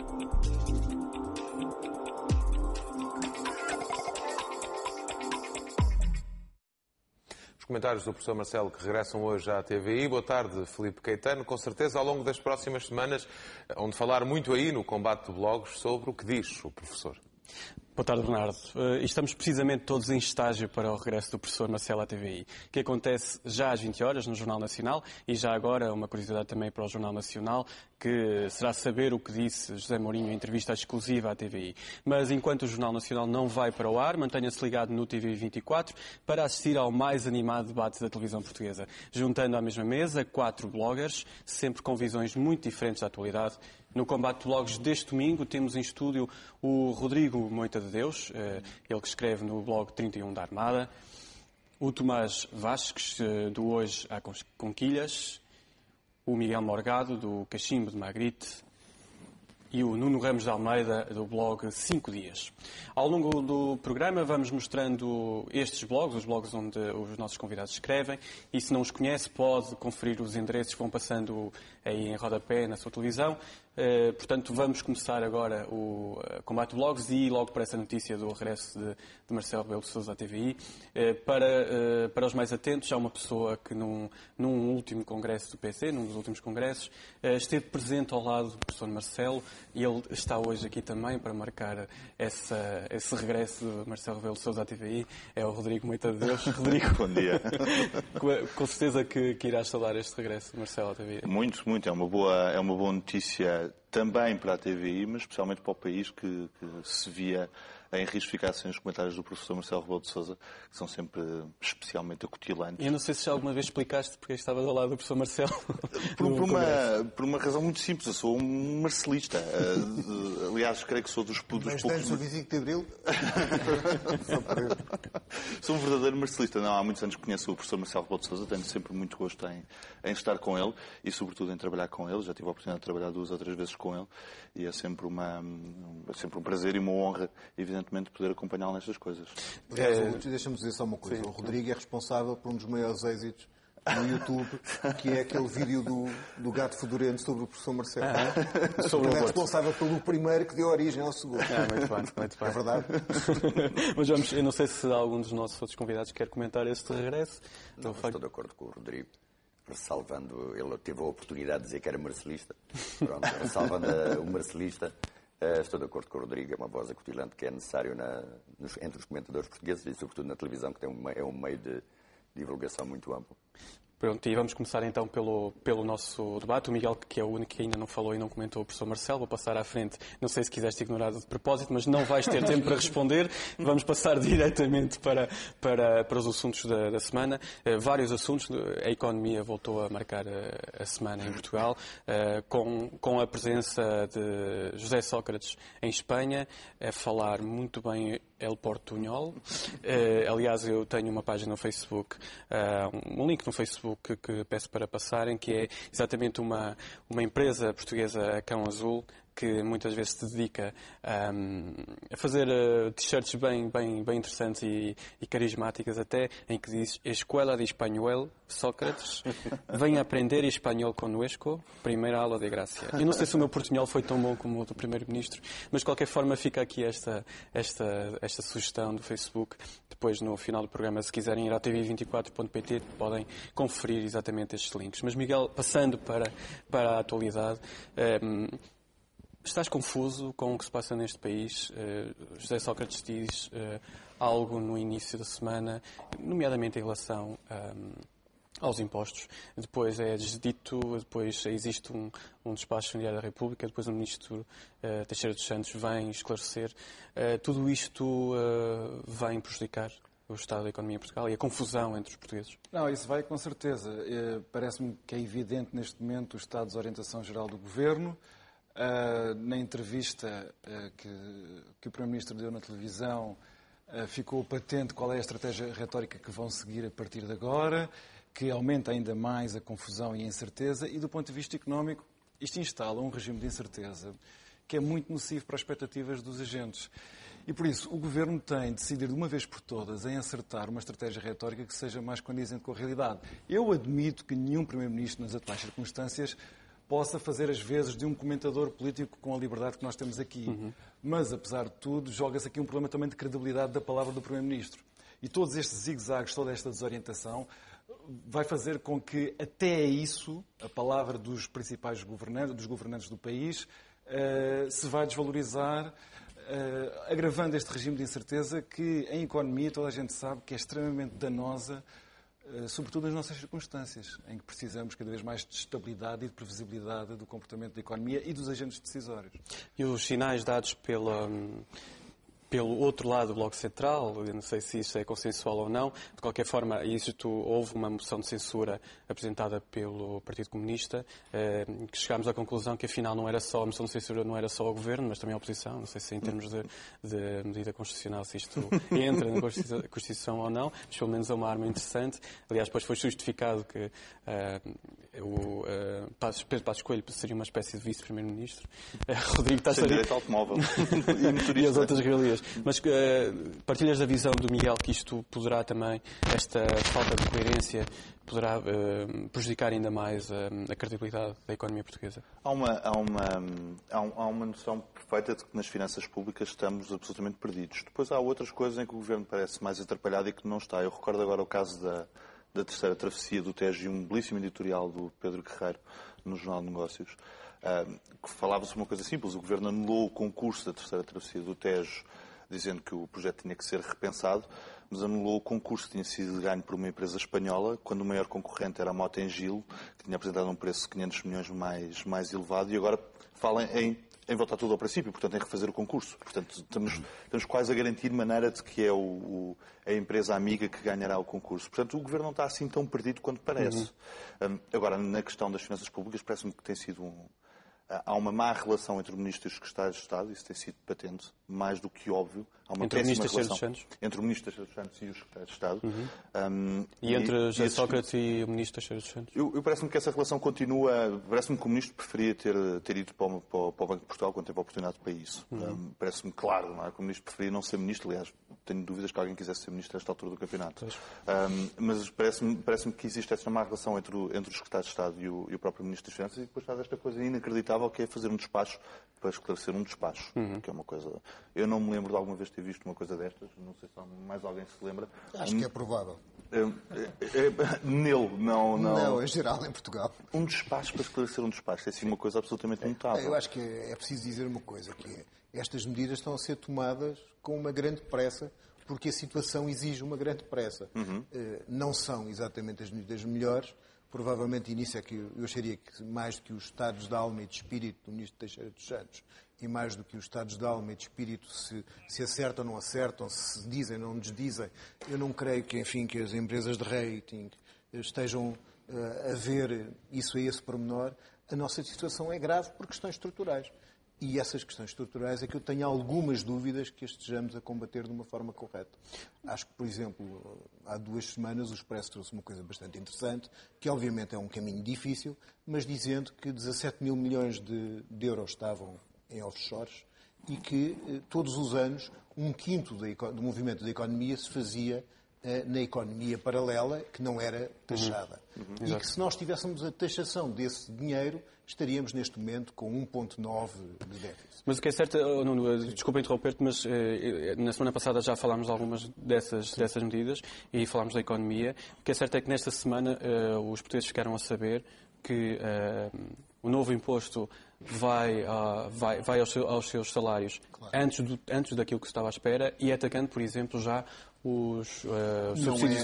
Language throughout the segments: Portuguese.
Os comentários do professor Marcelo que regressam hoje à TVI. Boa tarde, Filipe Caetano. Com certeza, ao longo das próximas semanas, onde falar muito aí no combate de blogs sobre o que diz o professor. Boa tarde, Bernardo. Estamos precisamente todos em estágio para o regresso do professor Marcelo à TVI, que acontece já às 20 horas no Jornal Nacional e já agora uma curiosidade também para o Jornal Nacional, que será saber o que disse José Mourinho em entrevista exclusiva à TVI. Mas enquanto o Jornal Nacional não vai para o ar, mantenha-se ligado no TVI 24 para assistir ao mais animado debate da televisão portuguesa, juntando à mesma mesa 4 bloggers, sempre com visões muito diferentes da atualidade. No combate de blogs deste domingo temos em estúdio o Rodrigo Moita de Deus, ele que escreve no blog 31 da Armada, o Tomás Vasques, do Hoje à Conquilhas, o Miguel Morgado, do Cachimbo de Magrite, e o Nuno Ramos de Almeida, do blog 5 Dias. Ao longo do programa vamos mostrando estes blogs, os blogs onde os nossos convidados escrevem, e se não os conhece pode conferir os endereços que vão passando aí em rodapé na sua televisão. Portanto, vamos começar agora o combate de blogs e logo para essa notícia do regresso de Marcelo Rebelo de Sousa à TVI. Para os mais atentos, há uma pessoa que num último congresso do PC, num dos últimos congressos, esteve presente ao lado do professor Marcelo e ele está hoje aqui também para marcar esse regresso de Marcelo Rebelo de Sousa à TVI. É o Rodrigo Moita de Deus. Rodrigo, bom dia. Com certeza que irás saudar este regresso de Marcelo à TVI. Muito. É uma boa notícia também para a TVI, mas especialmente para o país, que se via em risco de ficar sem os comentários do professor Marcelo Rebelo de Sousa, que são sempre especialmente acutilantes. Eu não sei se já alguma vez explicaste porque estava ao lado do professor Marcelo. Por uma razão muito simples. Eu sou um marcelista. Aliás, creio que sou dos poucos... Mas tens o 25 de Abril? Sou um verdadeiro marcelista. Não, há muitos anos que conheço o professor Marcelo Rebelo de Sousa. Tenho sempre muito gosto em estar com ele e, sobretudo, em trabalhar com ele. Já tive a oportunidade de trabalhar 2 ou 3 vezes com ele e é sempre um prazer e uma honra, evidentemente, poder acompanhá-lo nestas coisas. Deixa-me dizer só uma coisa. Sim. O Rodrigo é responsável por um dos maiores êxitos no YouTube, que é aquele vídeo do gato fedorento sobre o professor Marcelo. Ele é responsável pelo primeiro que deu origem ao segundo. Muito bem. É verdade? Mas eu não sei se algum dos nossos outros convidados quer comentar este regresso. Não, estou de acordo com o Rodrigo. Ressalvando, ele teve a oportunidade de dizer que era marcelista. Pronto, ressalvando o marcelista, estou de acordo com o Rodrigo, é uma voz acutilante que é necessário entre os comentadores portugueses e, sobretudo, na televisão, que é um meio de divulgação muito amplo. Pronto, e vamos começar então pelo nosso debate. O Miguel, que é o único que ainda não falou e não comentou, o professor Marcelo, vou passar à frente. Não sei se quiseste ignorar de propósito, mas não vais ter tempo para responder. Vamos passar diretamente para os assuntos da semana. Vários assuntos. A economia voltou a marcar a semana em Portugal, com a presença de José Sócrates em Espanha, a falar muito bem El Portuñol. Aliás, eu tenho uma página no Facebook, um link no Facebook que peço para passarem, que é exatamente uma empresa portuguesa, a Cão Azul, que muitas vezes se dedica a fazer t-shirts bem interessantes e carismáticas até, em que diz Escola de Espanhol, Sócrates, venha aprender espanhol conosco, primeira aula de graça. Eu não sei se o meu portunhol foi tão bom como o do Primeiro-Ministro, mas de qualquer forma fica aqui esta sugestão do Facebook. Depois, no final do programa, se quiserem ir à tv24.pt, podem conferir exatamente estes links. Mas, Miguel, passando para a atualidade, estás confuso com o que se passa neste país? José Sócrates diz algo no início da semana, nomeadamente em relação aos impostos. Depois é desdito, depois existe um despacho no Diário da República, depois o Ministro Teixeira dos Santos vem esclarecer. Tudo isto vem prejudicar o estado da economia em Portugal e a confusão entre os portugueses? Não, isso vai com certeza. Parece-me que é evidente neste momento o estado de orientação geral do Governo. Na entrevista que o Primeiro-Ministro deu na televisão, ficou patente qual é a estratégia retórica que vão seguir a partir de agora, que aumenta ainda mais a confusão e a incerteza, e do ponto de vista económico, isto instala um regime de incerteza que é muito nocivo para as expectativas dos agentes. E por isso o Governo tem de decidir de uma vez por todas em acertar uma estratégia retórica que seja mais condizente com a realidade. Eu admito que nenhum Primeiro-Ministro, nas atuais circunstâncias, possa fazer as vezes de um comentador político com a liberdade que nós temos aqui. Mas, apesar de tudo, joga-se aqui um problema também de credibilidade da palavra do Primeiro-Ministro. E todos estes zigue-zagues, toda esta desorientação, vai fazer com que até isso, a palavra dos principais governantes, dos governantes do país, se vai desvalorizar, agravando este regime de incerteza que, em economia, toda a gente sabe que é extremamente danosa, sobretudo nas nossas circunstâncias, em que precisamos cada vez mais de estabilidade e de previsibilidade do comportamento da economia e dos agentes decisórios. E os sinais dados pelo outro lado do Bloco Central, eu não sei se isso é consensual ou não, de qualquer forma, houve uma moção de censura apresentada pelo Partido Comunista, que chegámos à conclusão que afinal não era só a moção de censura, não era só o Governo, mas também a oposição. Não sei se em termos de medida constitucional se isto entra na Constituição ou não, mas pelo menos é uma arma interessante. Aliás, depois foi justificado que o Pedro Passos Coelho seria uma espécie de vice-primeiro-ministro. Rodrigo está sem direito ao automóvel e as outras regalias. Mas partilhas da visão do Miguel que isto poderá também, esta falta de coerência, poderá prejudicar ainda mais a credibilidade da economia portuguesa? Há uma noção perfeita de que nas finanças públicas estamos absolutamente perdidos. Depois há outras coisas em que o Governo parece mais atrapalhado e que não está. Eu recordo agora o caso da terceira travessia do Tejo e um belíssimo editorial do Pedro Guerreiro no Jornal de Negócios, que falava sobre uma coisa simples. O Governo anulou o concurso da terceira travessia do Tejo, dizendo que o projeto tinha que ser repensado, mas anulou o concurso que tinha sido ganho por uma empresa espanhola, quando o maior concorrente era a Mota-Engil, que tinha apresentado um preço de 500 milhões mais elevado, e agora fala em voltar tudo ao princípio, portanto, em refazer o concurso. Portanto, estamos quase a garantir de maneira de que é a empresa amiga que ganhará o concurso. Portanto, o Governo não está assim tão perdido quanto parece. Agora, na questão das finanças públicas, parece-me que tem sido há uma má relação entre o Ministro e os Secretários de Estado, isso tem sido patente, mais do que óbvio. Há uma entre péssima o Ministro relação entre o Ministro Teixeira dos Santos e os Secretários de Estado. E entre José Sócrates e o Ministro Teixeira dos Santos? Eu parece-me que essa relação continua. Parece-me que o Ministro preferia ter ido para o Banco de Portugal quando teve a oportunidade para isso. Parece-me claro, não é? Que o Ministro preferia não ser Ministro. Aliás, tenho dúvidas que alguém quisesse ser Ministro a esta altura do campeonato. Mas parece-me que existe essa má relação entre os Secretários de Estado e o próprio Ministro das Finanças, e depois está esta coisa inacreditável que é fazer um despacho para esclarecer um despacho. Que é uma coisa. Eu não me lembro de alguma vez ter visto uma coisa destas, não sei se mais alguém se lembra. Acho que é provável. Nele, não. Não, em geral, em Portugal. Um despacho para esclarecer um despacho é assim uma coisa absolutamente notável. Eu acho que é preciso dizer uma coisa, que é, estas medidas estão a ser tomadas com uma grande pressa, porque a situação exige uma grande pressa. Não são exatamente as medidas melhores. Provavelmente, e nisso é que eu acharia que mais do que os estados de alma e de espírito do Ministro Teixeira dos Santos, e mais do que os estados de alma e de espírito se acertam ou não acertam, se dizem ou não desdizem, eu não creio que, enfim, que as empresas de rating estejam a ver isso a esse pormenor. A nossa situação é grave por questões estruturais. E essas questões estruturais é que eu tenho algumas dúvidas que estejamos a combater de uma forma correta. Acho que, por exemplo, há 2 semanas o Expresso trouxe uma coisa bastante interessante, que obviamente é um caminho difícil, mas dizendo que 17 mil milhões de euros estavam em offshores e que todos os anos 1/5 do movimento da economia se fazia na economia paralela, que não era taxada. E que se nós tivéssemos a taxação desse dinheiro, estaríamos neste momento com 1,9 de déficit. Mas o que é certo, Nuno, desculpa interromper-te, mas na semana passada já falámos de algumas dessas medidas e falámos da economia. O que é certo é que nesta semana os portugueses ficaram a saber que o novo imposto vai aos seus salários, claro, antes daquilo que se estava à espera, e atacando, por exemplo, já os subsídios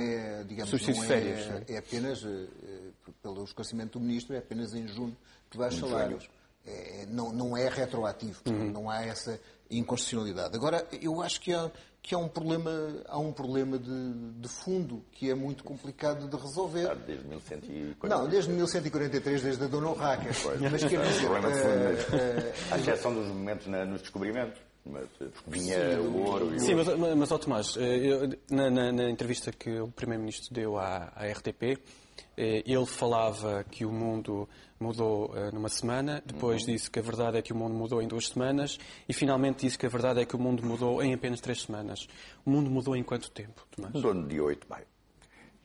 de férias. É apenas, pelo esclarecimento do Ministro, é apenas em junho que vai aos salários. Não é retroativo, portanto, não há essa inconstitucionalidade. Agora, eu acho que há um problema de fundo que é muito complicado de resolver. Desde 1143. Não, desde 1143, desde a Dona Urraca. Mas quer dizer, à exceção dos momentos nos descobrimentos. Vinha o ouro. Sim, mas Tomás, na entrevista que o Primeiro-Ministro deu à RTP, ele falava que o mundo mudou numa semana, depois disse que a verdade é que o mundo mudou em 2 semanas e finalmente disse que a verdade é que o mundo mudou em apenas 3 semanas. O mundo mudou em quanto tempo, Tomás? No dia 8 de maio.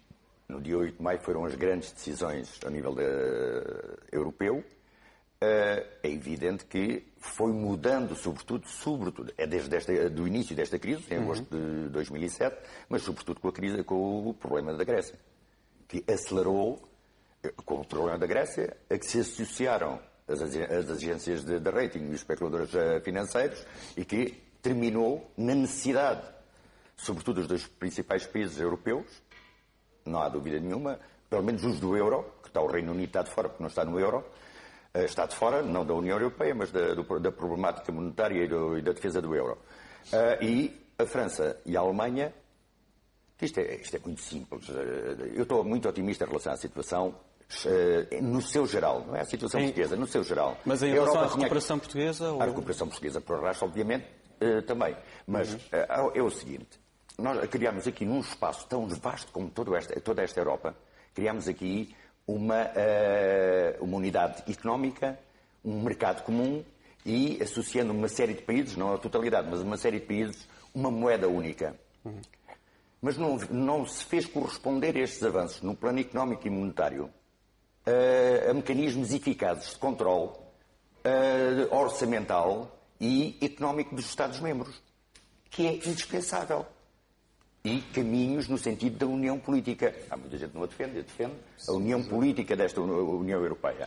No dia 8 de maio foram as grandes decisões a nível europeu. É evidente que foi mudando, sobretudo é desde do início desta crise, em agosto de 2007, mas sobretudo com o problema da Grécia, que acelerou, com o problema da Grécia, a que se associaram as agências de rating e os especuladores financeiros e que terminou na necessidade, sobretudo dos dois principais países europeus, não há dúvida nenhuma, pelo menos os do euro, que está o Reino Unido está de fora porque não está no euro, está de fora, não da União Europeia, mas da problemática monetária e da defesa do euro. E a França e a Alemanha, isto é muito simples. Eu estou muito otimista em relação à situação no seu geral, não é a situação portuguesa, no seu geral. Mas em relação à recuperação portuguesa? A recuperação portuguesa, por arrasto, obviamente, também. Mas é o seguinte, nós criámos aqui num espaço tão vasto como toda esta Europa, criámos aqui uma unidade económica, um mercado comum e associando uma série de países, não a totalidade, mas uma série de países, uma moeda única. Mas não se fez corresponder a estes avanços no plano económico e monetário a mecanismos eficazes de controle orçamental e económico dos Estados-membros, que é indispensável. E caminhos no sentido da união política. Há muita gente que não a defende, eu defendo a união política desta União Europeia.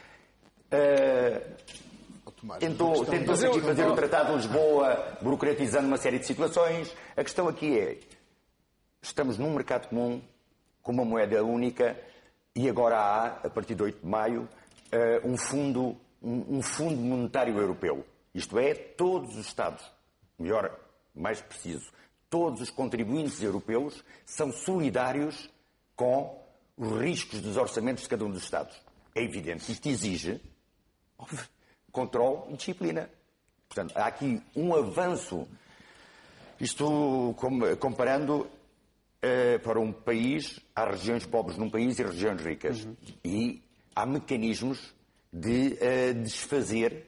Tentou-se aqui fazer o Tratado de Lisboa, burocratizando uma série de situações. A questão aqui é, estamos num mercado comum, com uma moeda única, e agora há, a partir de 8 de maio, um fundo monetário europeu. Isto é, todos os Estados, melhor, mais preciso, todos os contribuintes europeus são solidários com os riscos dos orçamentos de cada um dos Estados. É evidente que isto exige controle e disciplina. Portanto, há aqui um avanço, isto comparando para um país, há regiões pobres num país e regiões ricas. E há mecanismos de desfazer,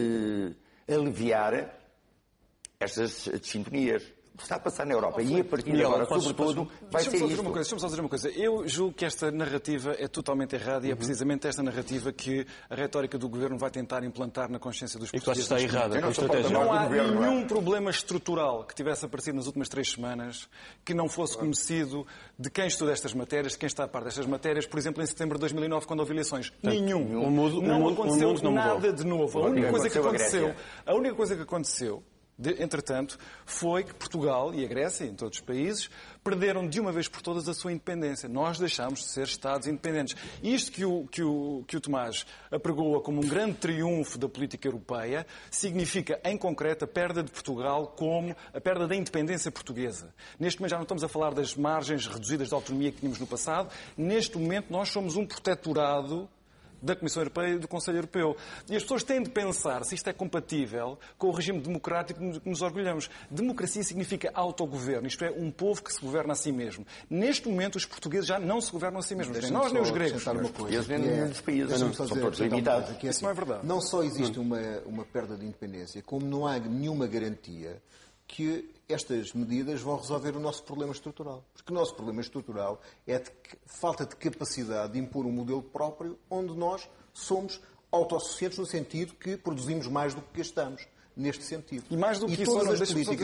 aliviar estas dessintonias. Está a passar na Europa e a partir de agora, sobretudo, vai ser isto. Deixa-me só dizer uma coisa. Eu julgo que esta narrativa é totalmente errada e é precisamente esta narrativa que a retórica do Governo vai tentar implantar na consciência dos portugueses. E que está errada com a estratégia. Não há nenhum problema estrutural que tivesse aparecido nas últimas 3 semanas que não fosse conhecido de quem estuda estas matérias, de quem está a par destas matérias, por exemplo, em setembro de 2009, quando houve eleições. Nenhum. Não aconteceu nada de novo. A única coisa que aconteceu entretanto, foi que Portugal e a Grécia, em todos os países, perderam de uma vez por todas a sua independência. Nós deixámos de ser Estados independentes. Isto que o Tomás apregoa como um grande triunfo da política europeia significa, em concreto, a perda de Portugal como a perda da independência portuguesa. Neste momento já não estamos a falar das margens reduzidas de autonomia que tínhamos no passado. Neste momento nós somos um protetorado da Comissão Europeia e do Conselho Europeu. E as pessoas têm de pensar se isto é compatível com o regime democrático que nos orgulhamos. Democracia significa autogoverno, isto é, um povo que se governa a si mesmo. Neste momento, os portugueses já não se governam a si mesmos, nem nós nem os gregos. Os países são todos limitados. Isso não é verdade. Não só existe uma perda de independência, como não há nenhuma garantia que estas medidas vão resolver o nosso problema estrutural. Porque o nosso problema estrutural é de falta de capacidade de impor um modelo próprio onde nós somos autossuficientes no sentido que produzimos mais do que gastamos. Neste sentido. E mais do que isso, todas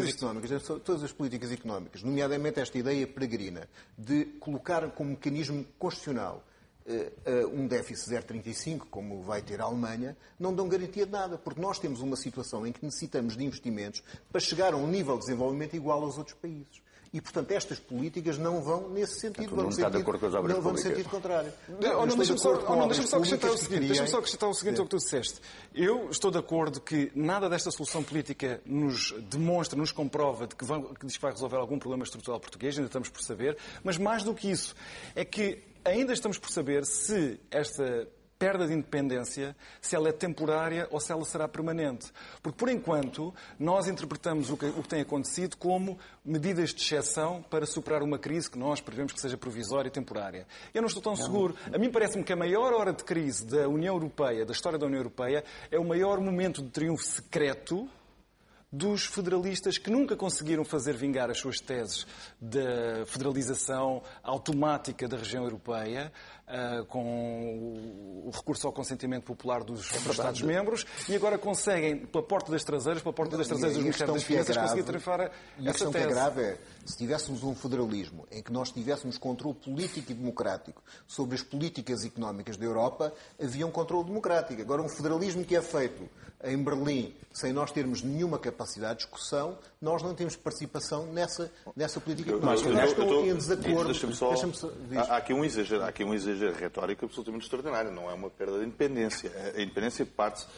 as políticas económicas, nomeadamente esta ideia peregrina de colocar como mecanismo constitucional um déficit 0,35, como vai ter a Alemanha, não dão garantia de nada, porque nós temos uma situação em que necessitamos de investimentos para chegar a um nível de desenvolvimento igual aos outros países. E, portanto, estas políticas não vão nesse sentido. Vão no sentido contrário. Deixa-me só acrescentar o seguinte ao que tu disseste. Eu estou de acordo que nada desta solução política nos demonstra, nos comprova que diz que vai resolver algum problema estrutural português, ainda estamos por saber, mas mais do que isso, é que ainda estamos por saber se esta perda de independência, se ela é temporária ou se ela será permanente. Porque, por enquanto, nós interpretamos o que tem acontecido como medidas de exceção para superar uma crise que nós prevemos que seja provisória e temporária. Eu não estou tão seguro. A mim parece-me que a maior hora de crise da União Europeia, da história da União Europeia, é o maior momento de triunfo secreto dos federalistas que nunca conseguiram fazer vingar as suas teses da federalização automática da região europeia, com o recurso ao consentimento popular dos Estados-membros, e agora conseguem, pela porta das traseiras do Ministério das Finanças, conseguir trafar essa tese. A questão que é grave é, se tivéssemos um federalismo em que nós tivéssemos controle político e democrático sobre as políticas económicas da Europa, havia um controle democrático. Agora, um federalismo que é feito em Berlim, sem nós termos nenhuma capacidade de discussão, nós não temos participação nessa política económica. Eu estou em desacordo. Há aqui um exagero retórico absolutamente extraordinário. Não é uma perda de independência. A independência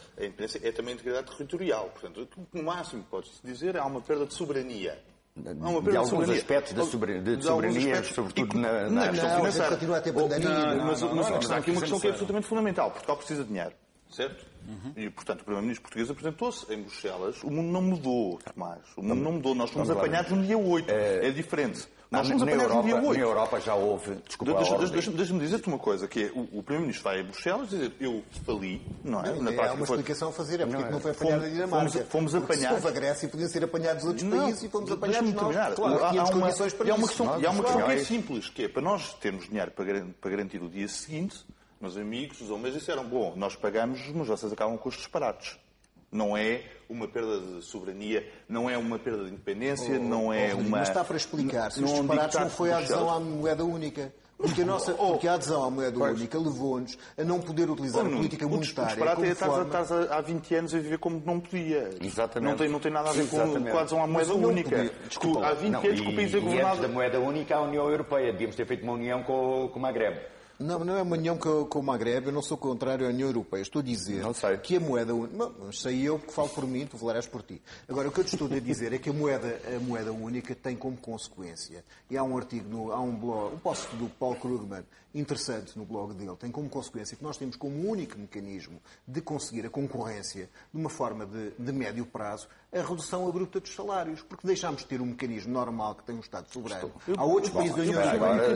é também a integridade territorial. Portanto, o máximo que pode-se dizer é há uma perda de soberania. De alguns aspectos de soberania, sobretudo na questão financeira. Continua a ter bandeirinha. Mas há aqui uma questão que é absolutamente fundamental. Portugal precisa de dinheiro, certo? E, portanto, o Primeiro-Ministro português apresentou-se em Bruxelas. O mundo não mudou, Tomás. O mundo não mudou. Nós fomos apanhados no dia 8. É diferente. Nós fomos apanhados no dia 8. Na Europa já houve... Deixa-me dizer-te uma coisa, que é o Primeiro-Ministro vai a Bruxelas dizer eu fali, não é? Na prática, há uma explicação a fazer. É porque não foi apanhada a Dinamarca. Fomos apanhados... Se houve a Grécia, podiam ser apanhados outros países e fomos apanhados nós. Claro, tínhamos condições para isso. E há uma questão que é simples, que é para nós termos dinheiro para garantir o dia seguinte... Meus amigos, os homens disseram, bom, nós pagamos, mas vocês acabam com os disparates. Não é uma perda de soberania, não é uma perda de independência, não é uma... Mas está para explicar, se os disparates não foi a adesão à moeda única. Porque a adesão à moeda única levou-nos a não poder utilizar a política monetária. O disparate é estás há 20 anos a viver como não podia. Exatamente. Não tem nada a ver com a adesão à moeda única. Há 20 anos que o país é governado... E antes da moeda única, a União Europeia. Devíamos ter feito uma união com o Magreb. Não é uma união com o Magreb, eu não sou contrário à União Europeia. Estou a dizer que a moeda única... Não, sei eu que falo por mim, tu falarás por ti. Agora, o que eu te estou a dizer é que a moeda única tem como consequência, e há um artigo, há um blog, um post do Paul Krugman, interessante no blog dele, tem como consequência que nós temos como único mecanismo de conseguir a concorrência, de uma forma de médio prazo, a redução abrupta dos salários, porque deixámos de ter um mecanismo normal que tem um Estado soberano. Há outros países da União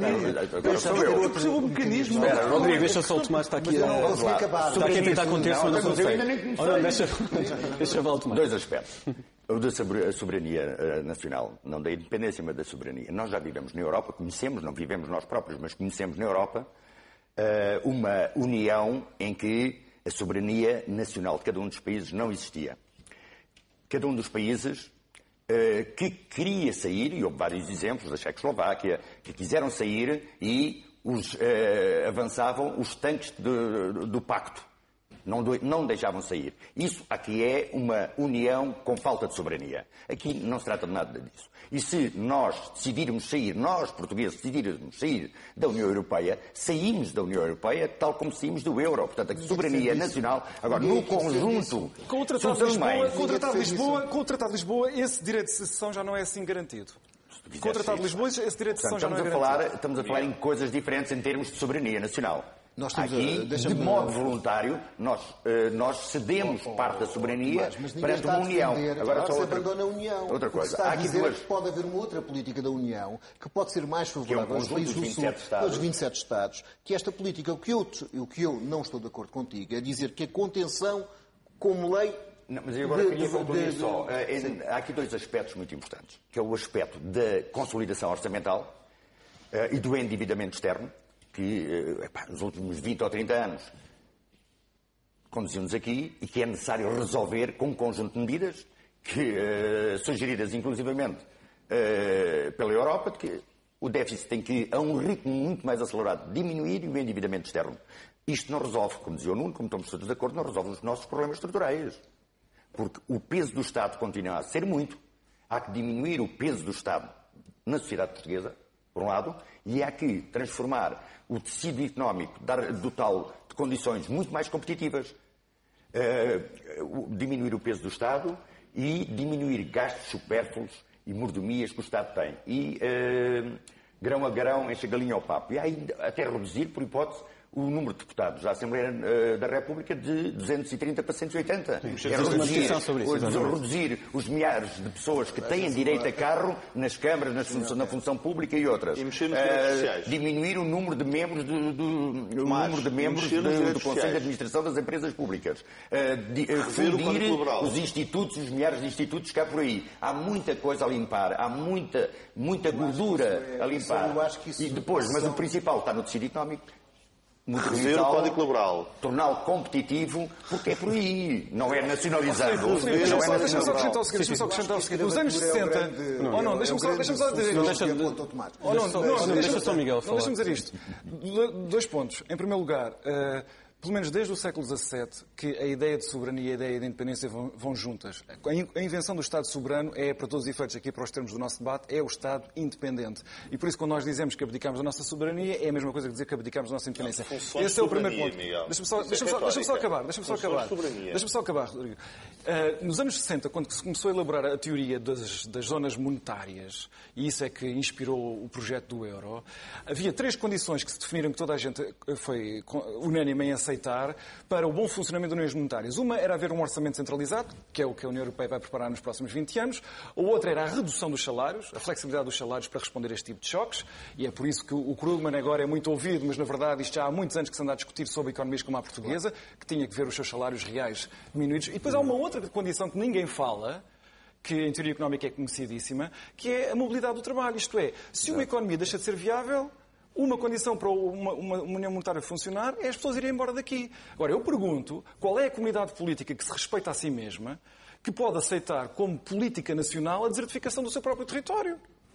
Europeia. Espera, Rodrigo, deixa só o Tomás estar aqui está aqui a tentar conter-se, mas não consegue. Deixa o Tomás. Dois aspectos. O da soberania nacional, não da independência, mas da soberania. Nós já vivemos na Europa, conhecemos, não vivemos nós próprios, mas conhecemos na Europa uma união em que a soberania nacional de cada um dos países não existia. Cada um dos países que queria sair, e houve vários exemplos da Checoslováquia, que quiseram sair e avançavam os tanques do pacto. Não deixavam sair. Isso aqui é uma união com falta de soberania. Aqui não se trata de nada disso. E se nós decidirmos sair, nós, portugueses, decidirmos sair da União Europeia, saímos da União Europeia tal como saímos do euro. Portanto, a soberania nacional, agora, no conjunto... Com o Tratado de Lisboa, esse direito de secessão já não é assim garantido. Com o Tratado de Lisboa, esse direito de secessão já não é garantido. Estamos a falar em coisas diferentes em termos de soberania nacional. Nós temos aqui, de modo voluntário, nós cedemos parte da soberania perante uma União. Agora só abandona a União. Outra coisa. Está a dizer que pode haver uma outra política da União que pode ser mais favorável aos países do Sul, aos 27 Estados, que esta política, o que eu não estou de acordo contigo, é dizer que a contenção como lei... Não, mas eu agora queria concluir só. Há aqui dois aspectos muito importantes, que é o aspecto da consolidação orçamental e do endividamento externo, que nos últimos 20 ou 30 anos conduziu-nos aqui e que é necessário resolver com um conjunto de medidas que, sugeridas inclusivamente pela Europa, de que o déficit tem que, a um ritmo muito mais acelerado, diminuir e o endividamento externo. Isto não resolve, como dizia o Nuno, como estamos todos de acordo, não resolve os nossos problemas estruturais. Porque o peso do Estado continua a ser muito. Há que diminuir o peso do Estado na sociedade portuguesa, por um lado, e há que transformar o tecido económico, dotá-lo de condições muito mais competitivas, diminuir o peso do Estado e diminuir gastos supérfluos e mordomias que o Estado tem. E grão a grão enche a galinha ao papo. E ainda até reduzir, por hipótese, o número de deputados da Assembleia da República de 230 para 180. Reduzir os milhares de pessoas que têm direito a carro nas câmaras, na função pública e outras. Diminuir o número de membros do Conselho de Administração das Empresas Públicas. Fundir os institutos, os milhares de institutos que há por aí. Há muita coisa a limpar, há muita gordura a limpar. E depois, mas o principal está no tecido económico. Rever o Código Laboral. Torná-lo competitivo, porque é por aí. Não é nacionalizando. Deixa-me só acrescentar o seguinte. Nos anos 60... Deixa-me só dizer isto. Deixa só Miguel falar. Deixa-me dizer isto. 2 pontos. Em primeiro lugar... Pelo menos desde o século XVII, que a ideia de soberania e a ideia de independência vão juntas. A invenção do Estado soberano é, para todos os efeitos, aqui para os termos do nosso debate, é o Estado independente. E por isso, quando nós dizemos que abdicamos da nossa soberania, é a mesma coisa que dizer que abdicamos da nossa independência. Esse é o primeiro ponto. Deixa-me só acabar, Rodrigo. Nos anos 60, quando se começou a elaborar a teoria das zonas monetárias, e isso é que inspirou o projeto do euro, havia 3 condições que se definiram, que toda a gente foi unânime em aceitar para o bom funcionamento das uniões monetárias. Uma era haver um orçamento centralizado, que é o que a União Europeia vai preparar nos próximos 20 anos. A outra era a redução dos salários, a flexibilidade dos salários para responder a este tipo de choques. E é por isso que o Krugman agora é muito ouvido, mas na verdade isto já há muitos anos que se anda a discutir sobre economias como a portuguesa, que tinha que ver os seus salários reais diminuídos. E depois há uma outra condição que ninguém fala, que em teoria económica é conhecidíssima, que é a mobilidade do trabalho. Isto é, se uma economia deixa de ser viável, uma condição para uma União Monetária funcionar é as pessoas irem embora daqui. Agora, eu pergunto, qual é a comunidade política que se respeita a si mesma, que pode aceitar como política nacional a desertificação do seu próprio território?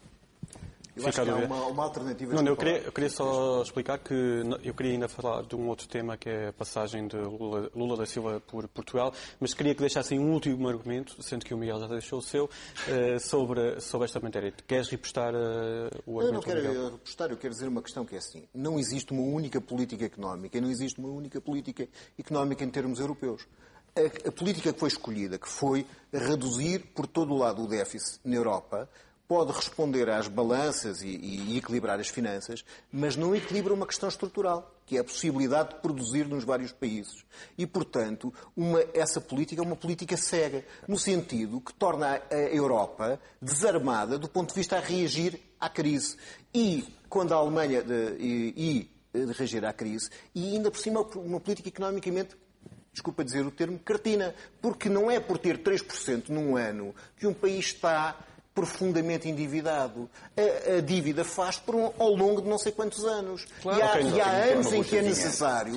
Eu acho que há uma alternativa. Não, eu queria só explicar que eu queria ainda falar de um outro tema, que é a passagem de Lula da Silva por Portugal, mas queria que deixassem um último argumento, sendo que o Miguel já deixou o seu, sobre esta matéria. Queres repostar o argumento? Eu não quero repostar, eu quero dizer uma questão que é assim. Não existe uma única política económica e não existe uma única política económica em termos europeus. A política que foi escolhida, que foi reduzir por todo o lado o déficit na Europa, pode responder às balanças e equilibrar as finanças, mas não equilibra uma questão estrutural, que é a possibilidade de produzir nos vários países. E, portanto, essa política é uma política cega, no sentido que torna a Europa desarmada do ponto de vista a reagir à crise. E, quando a Alemanha reagir à crise, e ainda por cima uma política economicamente, desculpa dizer o termo, cretina, porque não é por ter 3% num ano que um país está profundamente endividado. A dívida faz ao longo de não sei quantos anos. Claro. E há anos em que é necessário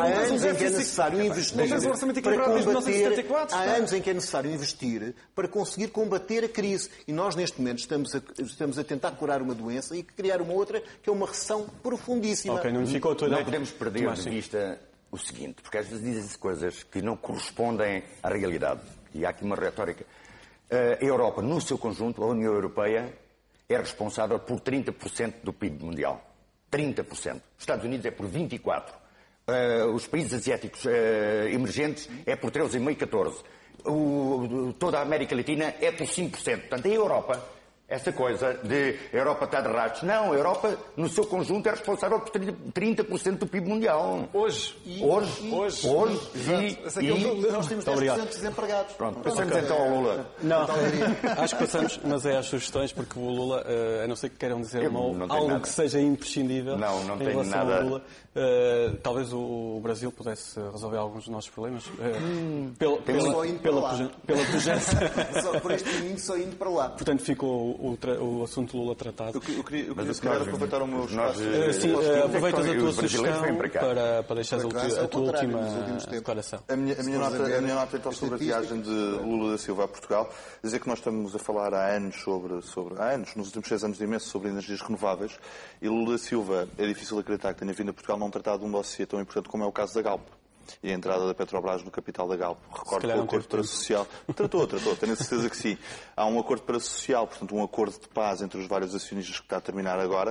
investir para combater. Há anos em que é necessário investir para conseguir combater a crise. E nós, neste momento, estamos a tentar curar uma doença e criar uma outra, que é uma recessão profundíssima. Não podemos perder de vista o seguinte, porque às vezes dizem-se coisas que não correspondem à realidade. E há aqui uma retórica. A Europa, no seu conjunto, a União Europeia, é responsável por 30% do PIB mundial. 30%. Os Estados Unidos é por 24%. Os países asiáticos emergentes é por 13,5%, 14%. Toda a América Latina é por 5%. Portanto, a Europa, essa coisa de a Europa está de rastros. Não, a Europa, no seu conjunto, é responsável por 30% do PIB mundial. Hoje. Nós temos 10% de desempregados. Pronto, passamos então ao Lula. Não, acho que passamos, mas é às sugestões, porque o Lula, a não ser que queiram dizer algo que seja imprescindível. Não tenho nada. Lula, talvez o Brasil pudesse resolver alguns dos nossos problemas. Pela pujança. Só por este caminho, só indo para lá. Portanto, ficou o assunto Lula tratado. Eu queria aproveitar o meu espaço. Sim, aproveitas a tua sugestão para deixares a tua última declaração. A minha nota então sobre a viagem de Lula da Silva a Portugal, dizer que nós estamos a falar há anos nos últimos 6 anos imenso, sobre energias renováveis, e Lula da Silva, é difícil acreditar que tenha vindo a Portugal não tratado de um dossiê tão importante como é o caso da Galp e a entrada da Petrobras no capital da Galp. Recordo que o acordo parasocial... Tratou, tenho a certeza que sim. Há um acordo parasocial, portanto um acordo de paz entre os vários acionistas que está a terminar agora.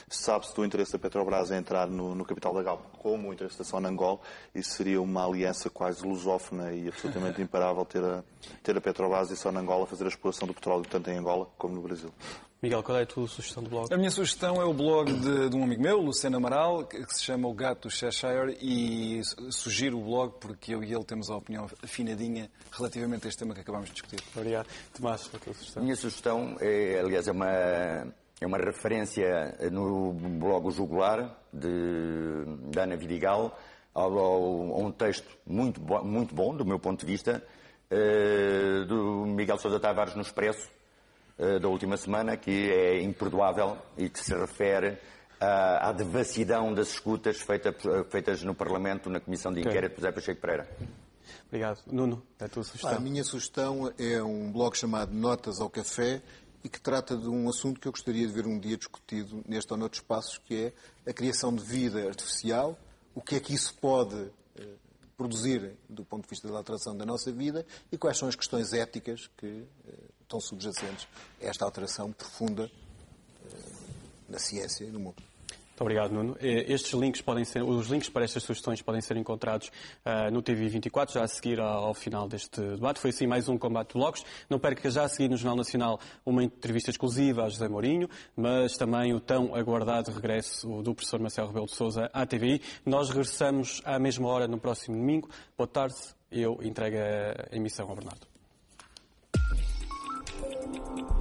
Sabe-se do interesse da Petrobras em entrar no capital da Galp, como o interesse da Sonangol, e seria uma aliança quase lusófona e absolutamente imparável ter a Petrobras e a Sonangol a fazer a exploração do petróleo tanto em Angola como no Brasil. Miguel, qual é a tua sugestão de blog? A minha sugestão é o blog de um amigo meu, Luciano Amaral, que se chama O Gato do Cheshire, e sugiro o blog porque eu e ele temos a opinião afinadinha relativamente a este tema que acabámos de discutir. Obrigado. Tomás, a tua sugestão? A minha sugestão é, aliás, é uma referência no blog O Jugular, de Ana Vidigal, a um texto muito bom, do meu ponto de vista, do Miguel Sousa Tavares no Expresso, da última semana, que é imperdoável e que se refere à devassidão das escutas feitas no Parlamento, na Comissão de Inquérito de José Pacheco Pereira. Obrigado. Nuno, a tua sugestão? A minha sugestão é um blog chamado Notas ao Café e que trata de um assunto que eu gostaria de ver um dia discutido neste ou noutros espaços, que é a criação de vida artificial, o que é que isso pode produzir do ponto de vista da alteração da nossa vida e quais são as questões éticas que estão subjacentes a esta alteração profunda na ciência e no mundo. Muito obrigado, Nuno. Os links para estas sugestões podem ser encontrados no TV24, já a seguir ao final deste debate. Foi assim mais um Combate de Blogs. Não perca já a seguir no Jornal Nacional uma entrevista exclusiva a José Mourinho, mas também o tão aguardado regresso do professor Marcelo Rebelo de Sousa à TVI. Nós regressamos à mesma hora no próximo domingo. Boa tarde. Eu entrego a emissão ao Bernardo.